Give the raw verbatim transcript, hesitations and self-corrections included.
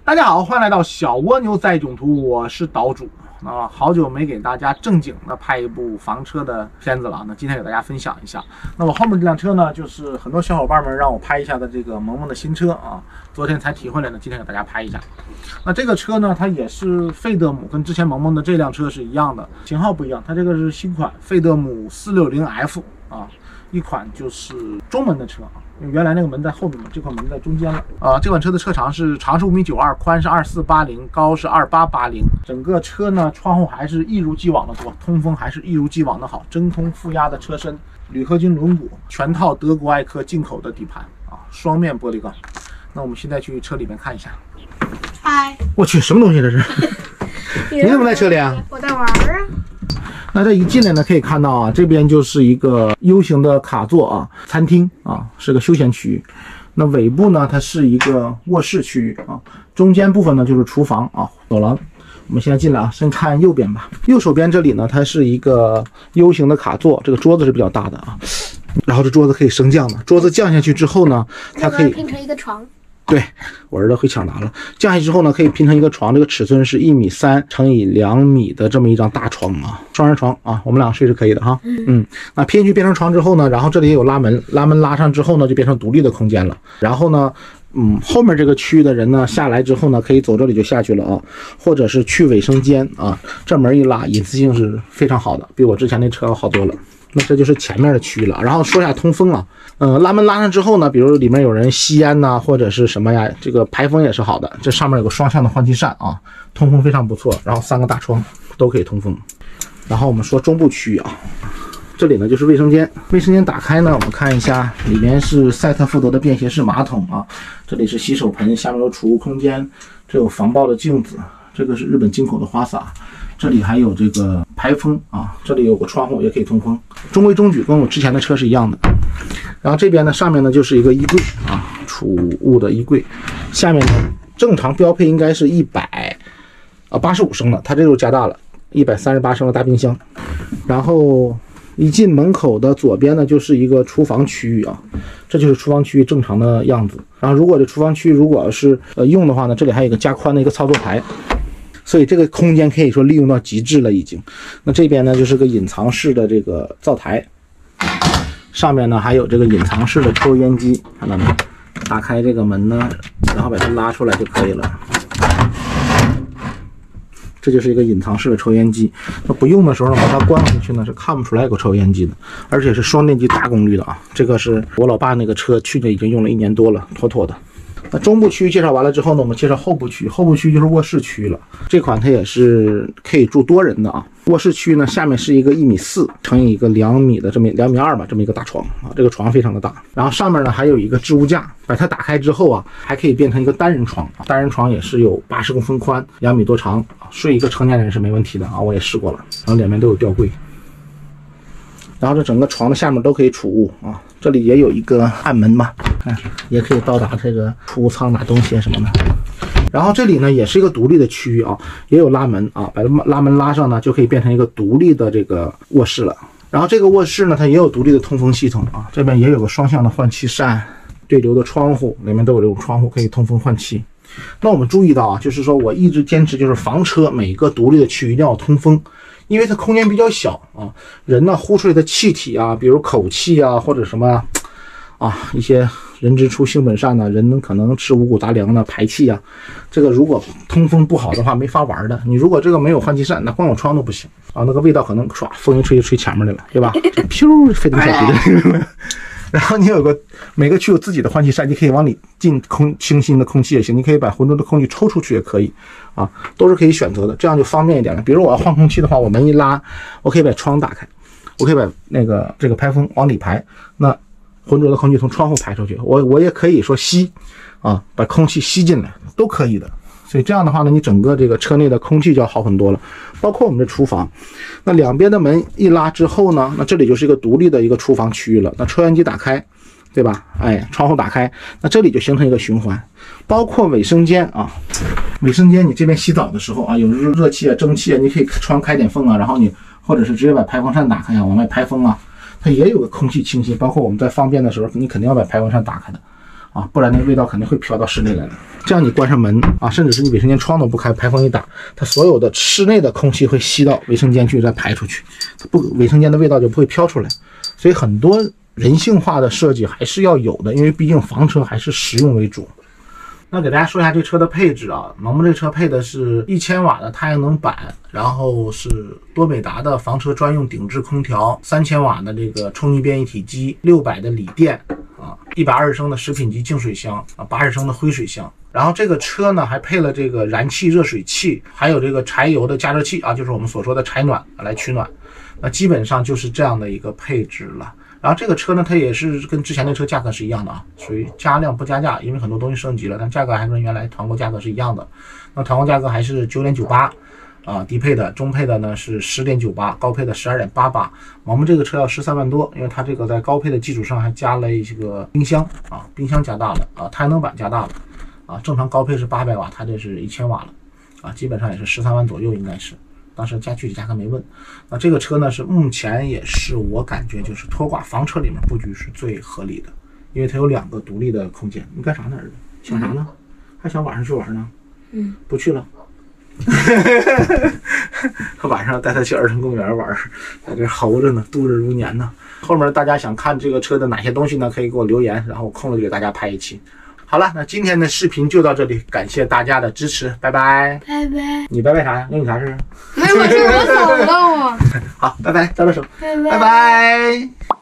大家好，欢迎来到小蜗牛在囧途，我是岛主。啊，好久没给大家正经的拍一部房车的片子了，那今天给大家分享一下。那我后面这辆车呢，就是很多小伙伴们让我拍一下的这个萌萌的新车啊，昨天才提回来的，今天给大家拍一下。那这个车呢，它也是费德姆，跟之前萌萌的这辆车是一样的，型号不一样，它这个是新款费德姆 四六零 F 啊，一款就是中门的车啊。因为原来那个门在后面嘛，这块门在中间了啊。这款车的车长是长是五米九二，宽是二四八零，高是二八八零。整个车呢，窗户还是一如既往的多，通风还是一如既往的好，真空负压的车身，铝合金轮毂，全套德国爱科进口的底盘啊，双面玻璃钢。那我们现在去车里面看一下。 嗨， 我去，什么东西这是？你怎么在车里啊？ 我在玩啊。 那这一进来呢，可以看到啊，这边就是一个 U 型的卡座啊，餐厅啊，是个休闲区域。那尾部呢，它是一个卧室区域啊，中间部分呢就是厨房啊，走廊。我们现在进来啊，先看右边吧。右手边这里呢，它是一个 U 型的卡座，这个桌子是比较大的啊。然后这桌子可以升降的，桌子降下去之后呢，它可以拼成一个床。 对，我儿子会抢答了。降下去之后呢，可以拼成一个床，这个尺寸是一米三乘以两米的这么一张大床啊，双人床啊，我们俩睡是可以的哈。嗯，那拼进去变成床之后呢，然后这里也有拉门，拉门拉上之后呢，就变成独立的空间了。然后呢，嗯，后面这个区域的人呢，下来之后呢，可以走这里就下去了啊，或者是去卫生间啊，这门一拉，隐私性是非常好的，比我之前那车要好多了。那这就是前面的区域了。然后说一下通风啊，呃，拉门拉上之后呢，比如里面有人吸烟呐、啊，或者是什么呀，这个排风也是好的。这上面有个双向的换气扇啊，通风非常不错。然后三个大窗都可以通风。然后我们说中部区域啊，这里呢就是卫生间。卫生间打开呢，我们看一下，里面是赛特福德的便携式马桶啊，这里是洗手盆，下面有储物空间，这有防爆的镜子，这个是日本进口的花洒。这里还有这个排风啊，这里有个窗户也可以通风，中规中矩，跟我之前的车是一样的。然后这边呢，上面呢就是一个衣柜啊，储物的衣柜。下面呢，正常标配应该是一百啊八十五升的，它这就加大了，一百三十八升的大冰箱。然后一进门口的左边呢，就是一个厨房区域啊，这就是厨房区域正常的样子。然后如果这厨房区如果是呃用的话呢，这里还有一个加宽的一个操作台。所以这个空间可以说利用到极致了已经。那这边呢就是个隐藏式的这个灶台，上面呢还有这个隐藏式的抽烟机，看到没？打开这个门呢，然后把它拉出来就可以了。这就是一个隐藏式的抽烟机。那不用的时候呢，把它关回去呢是看不出来有个抽烟机的，而且是双电机大功率的啊。这个是我老爸那个车，去年已经用了一年多了，妥妥的。那中部区域介绍完了之后呢，我们介绍后部区。后部区就是卧室区了。这款它也是可以住多人的啊。卧室区呢，下面是一个一米四乘以一个两米的这么两米二吧，这么一个大床啊。这个床非常的大。然后上面呢还有一个置物架，把它打开之后啊，还可以变成一个单人床。单人床也是有八十公分宽，两米多长，睡一个成年人是没问题的啊。我也试过了。然后两边都有吊柜。然后这整个床的下面都可以储物啊，这里也有一个暗门嘛，看也可以到达这个储物仓拿东西什么的。然后这里呢也是一个独立的区域啊，也有拉门啊，把拉门拉上呢就可以变成一个独立的这个卧室了。然后这个卧室呢它也有独立的通风系统啊，这边也有个双向的换气扇，对流的窗户，里面都有这种窗户可以通风换气。那我们注意到啊，就是说我一直坚持就是房车每个独立的区域一定要通风。因为它空间比较小啊，人呢呼出来的气体啊，比如口气啊，或者什么啊，一些人之初性本善呢，人可能吃五谷杂粮的排气啊，这个如果通风不好的话，没法玩的。你如果这个没有换气扇，那光有窗都不行啊，那个味道可能唰风一吹就吹前面来了，对吧？噗，飞到小鼻子。然后你有个每个区有自己的换气扇，你可以往里进空清新的空气也行，你可以把浑浊的空气抽出去也可以啊，都是可以选择的，这样就方便一点了。比如我要换空气的话，我门一拉，我可以把窗打开，我可以把那个这个排风往里排，那浑浊的空气从窗户排出去，我我也可以说吸啊，把空气吸进来，都可以的。所以这样的话呢，你整个这个车内的空气就要好很多了，包括我们的厨房。那两边的门一拉之后呢，那这里就是一个独立的一个厨房区域了。那抽烟机打开，对吧？哎，窗户打开，那这里就形成一个循环。包括卫生间啊，卫生间你这边洗澡的时候啊，有热热气啊、蒸汽啊，你可以窗开点缝啊，然后你或者是直接把排风扇打开啊，往外排风啊，它也有个空气清新。包括我们在方便的时候，你肯定要把排风扇打开的。 啊，不然那味道肯定会飘到室内来的。这样你关上门啊，甚至是你卫生间窗都不开，排风一打，它所有的室内的空气会吸到卫生间去，再排出去，它不卫生间的味道就不会飘出来。所以很多人性化的设计还是要有的，因为毕竟房车还是实用为主。那给大家说一下这车的配置啊，萌萌这车配的是一千瓦的太阳能板，然后是多美达的房车专用顶置空调，三千瓦的这个抽泥变异体机，六百的锂电啊，一百二十升的食品级净水箱啊，八十升的灰水箱。然后这个车呢还配了这个燃气热水器，还有这个柴油的加热器啊，就是我们所说的柴暖来取暖。那基本上就是这样的一个配置了。然后这个车呢，它也是跟之前那车价格是一样的啊，属于加量不加价，因为很多东西升级了，但价格还跟原来团购价格是一样的。那团购价格还是九点九八啊，低配的、中配的呢是十点九八，高配的十二点八八。我们这个车要十三万多，因为它这个在高配的基础上还加了一个冰箱啊，冰箱加大了啊，太阳能板加大了啊，正常高配是八百瓦，它这是一千瓦了啊，基本上也是十三万左右应该是。当时加具体价格没问。那这个车呢是目前也是我感觉就是拖挂房车里面布局是最合理的，因为它有两个独立的空间。你干啥呢儿子？想啥呢？还想晚上去玩呢？嗯，不去了。晚上带他去儿童公园玩，在这猴着呢，度日如年呢。后面大家想看这个车的哪些东西呢？可以给我留言，然后我空了就给大家拍一期。好了，那今天的视频就到这里，感谢大家的支持，拜拜。 拜拜。 你拜拜啥呀？有你啥事？ 没有事，我走了我。 好，拜拜，招招手。 拜拜。 拜拜。